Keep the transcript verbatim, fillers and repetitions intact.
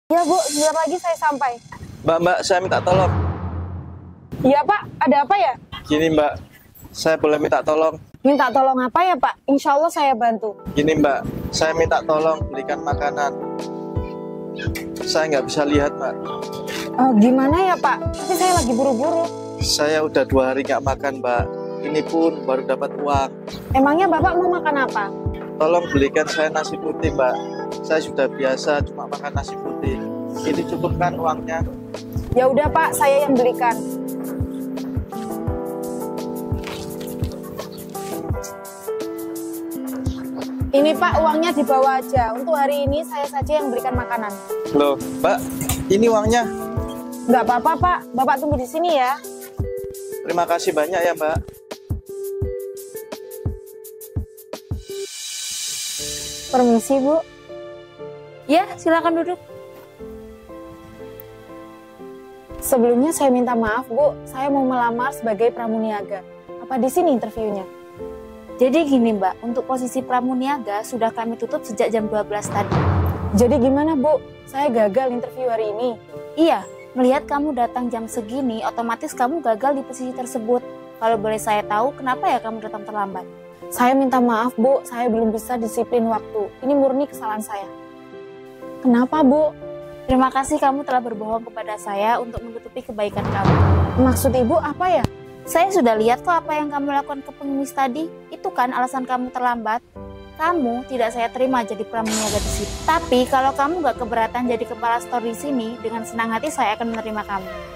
Ya Bu, sebentar lagi saya sampai. Mbak, Mbak, saya minta tolong. Iya Pak, ada apa ya? Gini Mbak, saya boleh minta tolong. Minta tolong apa ya Pak? Insya Allah saya bantu. Gini Mbak, saya minta tolong belikan makanan. Saya nggak bisa lihat Mbak. Oh, gimana ya Pak? Tapi saya lagi buru-buru. Saya udah dua hari nggak makan Mbak. Ini pun baru dapat uang. Emangnya Bapak mau makan apa? Tolong belikan saya nasi putih Mbak. Saya sudah biasa cuma makan nasi putih. Ini cukup kan uangnya? Ya udah Pak, saya yang belikan. Ini Pak, uangnya dibawa aja. Untuk hari ini saya saja yang berikan makanan. Loh, Mbak, ini uangnya. Nggak apa-apa Pak, Bapak tunggu di sini ya. Terima kasih banyak ya Mbak. Permisi Bu. Ya, silakan duduk. Sebelumnya saya minta maaf Bu, saya mau melamar sebagai pramuniaga. Apa di sini interviewnya? Jadi gini Mbak, untuk posisi pramuniaga sudah kami tutup sejak jam dua belas tadi. Jadi gimana Bu? Saya gagal interview hari ini. Iya, melihat kamu datang jam segini, otomatis kamu gagal di posisi tersebut. Kalau boleh saya tahu, kenapa ya kamu datang terlambat? Saya minta maaf Bu, saya belum bisa disiplin waktu. Ini murni kesalahan saya. Kenapa Bu? Terima kasih kamu telah berbohong kepada saya untuk menutupi kebaikan kamu. Maksud Ibu apa ya? Saya sudah lihat kok apa yang kamu lakukan ke pengemis tadi. Itu kan alasan kamu terlambat. Kamu tidak saya terima jadi pramuniaga di sini. Tapi kalau kamu nggak keberatan jadi kepala store di sini, dengan senang hati saya akan menerima kamu.